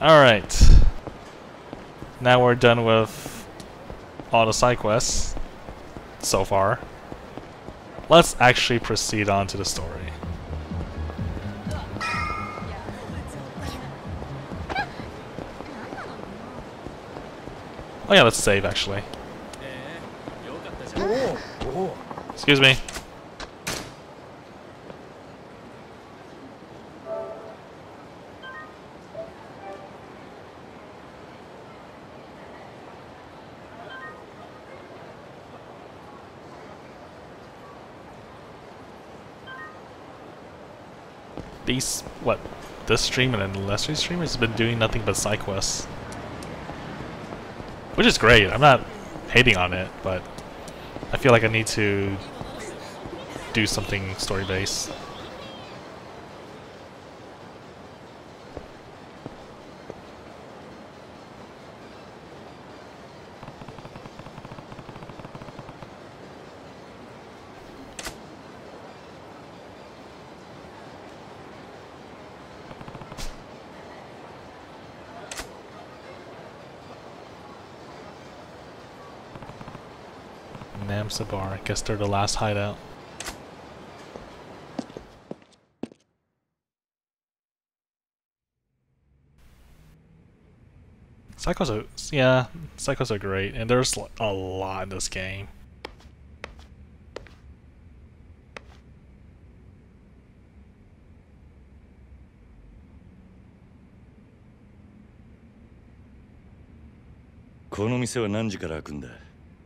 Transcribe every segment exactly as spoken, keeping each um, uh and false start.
Alright. Now we're done with all the side quests so far. Let's actually proceed on to the story. Oh yeah, let's save actually. Excuse me. These, what, this stream and then Leslie's stream has been doing nothing but side quests. Which is great, I'm not hating on it, but I feel like I need to do something story-based. Namsabar, I guess they're the last hideout. Psychos are, yeah, Psychos are great, and there's a lot in this game. This店は何時から開くんだ?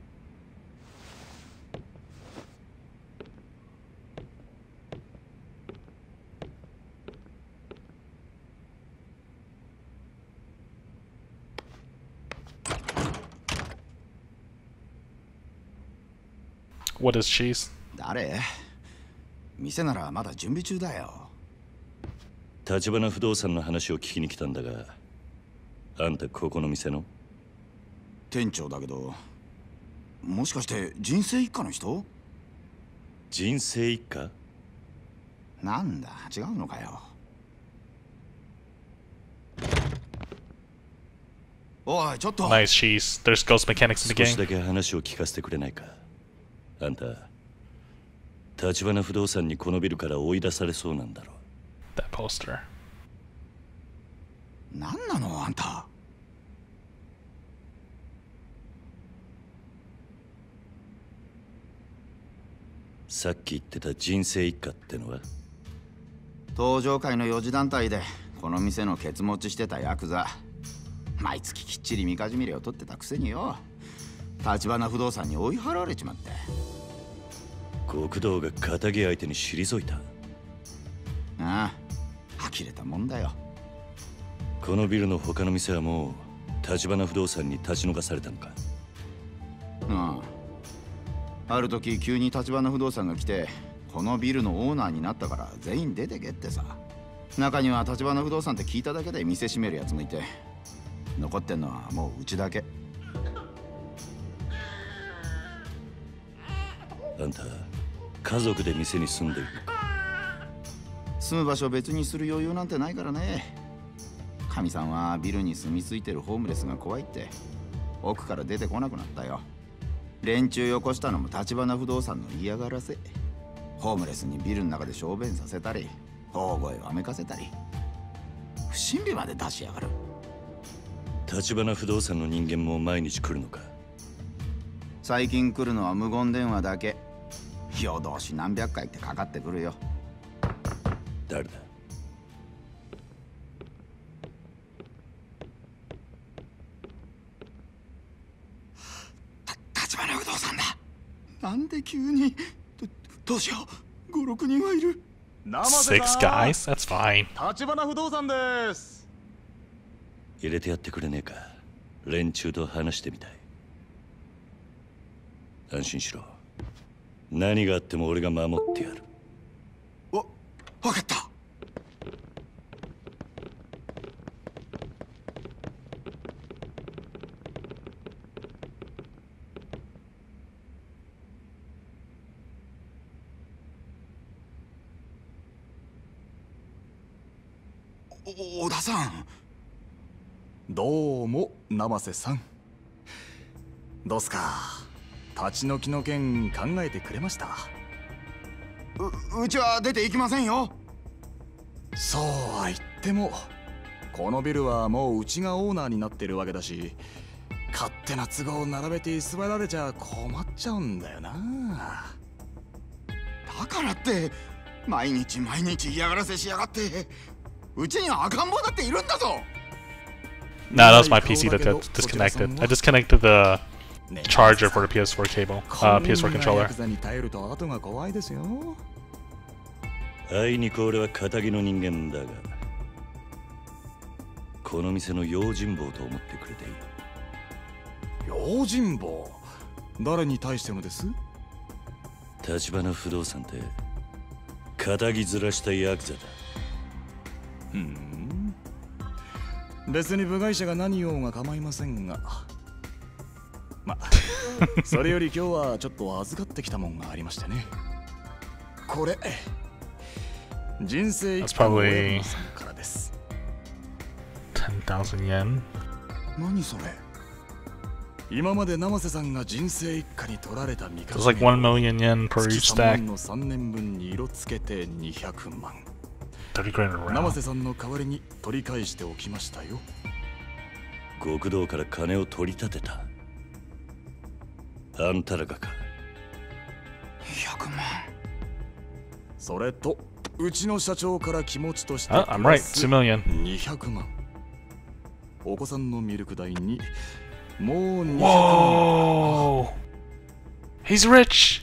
？What is cheese? 誰？店ならまだ準備中だよ。 立花不動産の話を聞きに来たんだが、あんたここの店の？ 店長だけど、もしかして人生一家の人？ 人生一家？ なんだ、違うのかよ。おい、ちょっと。 Nice cheese. There's ghost mechanics in the game. 少しだけ話を聞かせてくれないか。あんた、立花不動産にこのビルから追い出されそうなんだろう。 That poster. 何なのあんた。 さっき言ってた人生一家ってのは？ 登場界の四次団体でこの店のケツ持ちしてたヤクザ。毎月きっちりみかじめ料を取ってたくせによ。立花不動産に追い払われちまって。 極道が仇相手に退いた？ ああ、呆れたもんだよ。 このビルの他の店はもう立花不動産に立ち退かされたのか？ ああ、ある時急に立花不動産が来てこのビルのオーナーになったから全員出てけってさ。中には立花不動産って聞いただけで店閉めるやつもいて、残ってんのはもううちだけ。 あんた家族で店に住んでいるのか？ 住む場所別にする余裕なんてないからね。かみさんはビルに住み着いてるホームレスが怖いって奥から出てこなくなったよ。連中よこしたのも立花不動産の嫌がらせ。ホームレスにビルの中で小便させたり大声をあめかせたり不審火まで出しやがる。 立花不動産の人間も毎日来るのか？ 最近来るのは無言電話だけ。夜通し何百回ってかかってくるよ。 誰だ？ た立花不動産だ。なんで急に？どどうしよう。五六人はいる。 Six guys? That's fine. 立花不動産です。 入れてやってくれねえか。連中と話してみたい。安心しろ。何があっても俺が守ってやる。 わ、わかった。お、小田さん。 どうも生瀬さん。どうすか、立ち退きの件考えてくれました？ ううちは出て行きませんよ。 そうは言ってもこのビルはもううちがオーナーになってるわけだし、勝手な都合を並べて居座られちゃ困っちゃうんだよな。 だからって毎日毎日嫌がらせしやがって。うちには赤ん坊だっているんだぞ。 Nah, that was my P C that got disconnected. I disconnected the charger for the P S four cable, uh, P S four controller. あいにく俺は仇の人間だが、この店の用心棒と思ってくれていい。 用心棒？誰に対してのです？ 橘不動産って仇ずらしたヤクザだ。 ふん、別に部外者が何言おうが構いませんが、まそれより今日はちょっと預かってきたもんがありましてね。これ人生一家の親分さんからです。 ten thousand yen. 何それ？ 今まで生瀬さんが人生一家に取られたみか It's like one million yen per each さんま stack. んのさんねんぶんに色つけてにひゃくまん。 thirty grand a 生 round. 瀬さんの代わりに取り返しておきましたよ。 極道から金を取り立てた。あんたらがか。 にひゃくまん。 それとうちの社長から気持ちとして Oh, I'm right. two million. にひゃくまん。お子さんのミルク代にもうにひゃくまん。 Whoa! He's rich!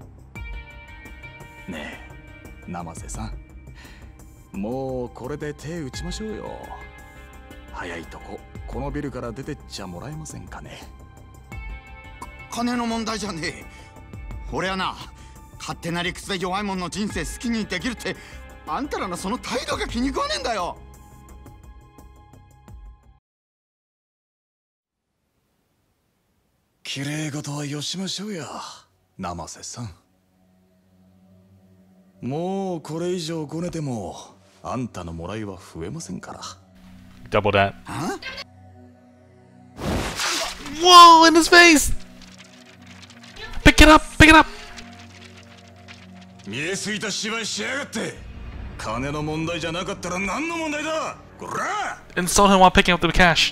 ねえ、生瀬さん。もうこれで手打ちましょうよ。早いとここのビルから出てっちゃもらえませんかね。 金の問題じゃねえ。俺はな、勝手な理屈で弱い者の人生好きにできるって、あんたらのその態度が気に食わねえんだよ。 綺麗事はよしましょうや、生瀬さん。もうこれ以上ごねてもあんたのもらいは増えませんから。 Double that. あ？ Whoa! In his face! Pick it up! Pick it up! 見えすぎた芝居しやがって。金の問題じゃなかったら何の問題だ、こら！ Insult him while picking up the cash.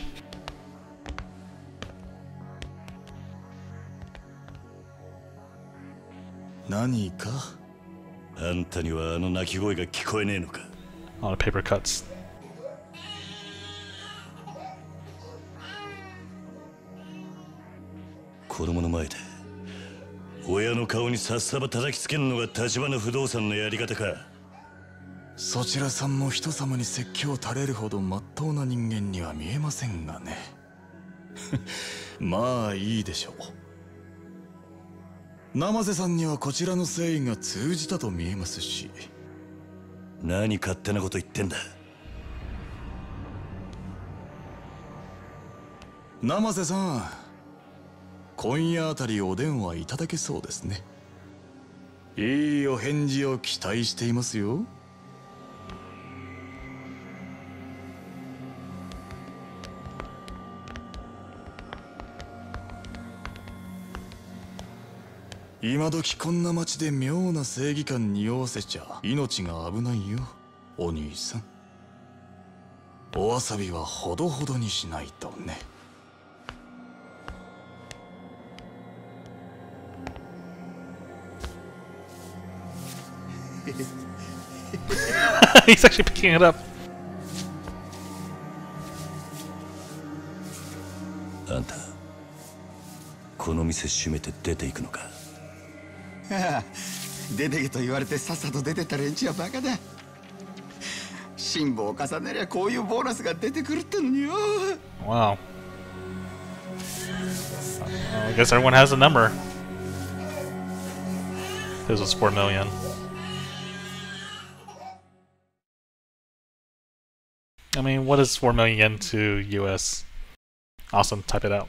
何か？ あんたにはあの泣き声が聞こえねえのか。 A lot of paper cuts. 子供の前で親の顔にさっさば叩きつけるのが橘不動産のやり方か。 そちらさんも人様に説教垂れるほどまっとうな人間には見えませんがね。まあいいでしょう。生瀬さんにはこちらの誠意が通じたと見えますし。 何勝手なこと言ってんだ。 生瀬さん、今夜あたりお電話いただけそうですね。いいお返事を期待していますよ。今時こんな街で妙な正義感匂わせちゃ命が危ないよ、お兄さん。おわさびはほどほどにしないとね。 He's actually picking it up. あんたこの店閉めて出ていくのか。 出てけと言われてさっさと出てった連中はバカだ。辛抱を重ねりゃこういうボーナスが出てくるってのによ。 Wow. Uh, I guess everyone has a number. This was four million. I mean, what is four million yen to U S? Awesome, type it out.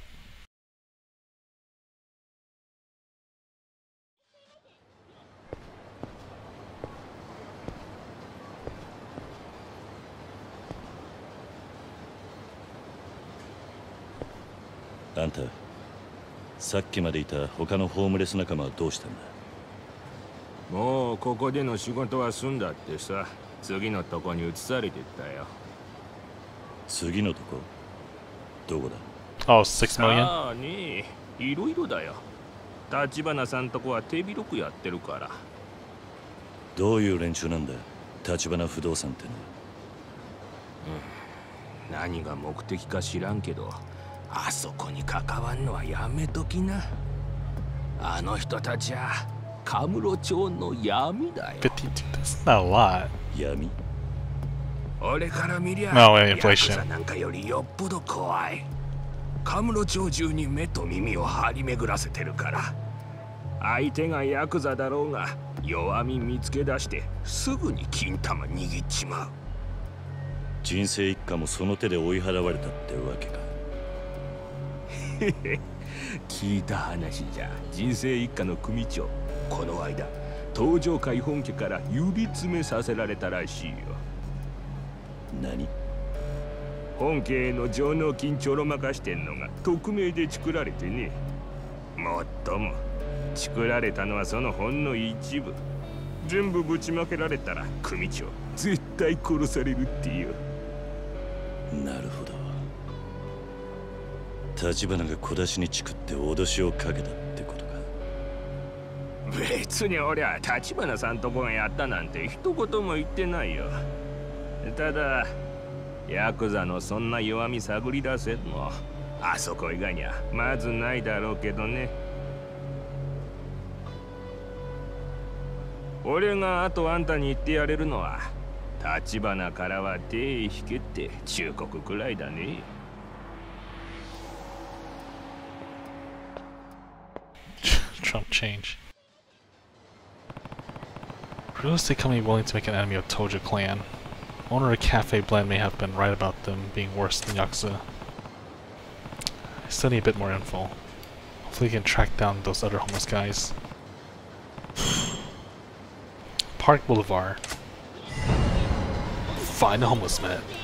あんた、さっきまでいた他のホームレス仲間はどうしたんだ？ もうここでの仕事は済んだってさ、次のとこに移されてったよ。 次のとこどこだ？ Oh, six million? さあね、いろいろだよ。立花さんとこは手広くやってるから。 どういう連中なんだ、立花不動産ってのは。 何が目的か知らんけど、あそこに関わんのはやめときな。あの人たちはカムロ町の闇だよ。 fifty-two, that's not a lot. 闇？ 俺から見りゃ、 No, wait, ヤク inflation. ザなんかよりよっぽど怖い。カムロ町中に目と耳を張り巡らせてるから。相手がヤクザだろうが、弱み見つけ出してすぐに金玉握っちまう。 人生一家もその手で追い払われたってわけか。 聞いた話じゃ、人生一家の組長、この間東上会本家から指詰めさせられたらしいよ。 何？ 本家への上納金ちょろまかしてんのが匿名で作られてね。もっとも作られたのはそのほんの一部。全部ぶちまけられたら組長絶対殺されるってよ。 なるほど。立花が小出しにチクって脅しをかけたってことか。 別に俺は立花さんとこがやったなんて一言も言ってないよ。ただヤクザのそんな弱み探り出せんのあそこ以外にはまずないだろうけどね。俺があとあんたに言ってやれるのは、立花からは手引けって忠告くらいだね。 Trump change. Real estate company willing to make an enemy of Tojo clan. Owner of Cafe Blend may have been right about them being worse than Yakuza. I still need a bit more info. Hopefully we can track down those other homeless guys. Park Boulevard. Find the homeless man.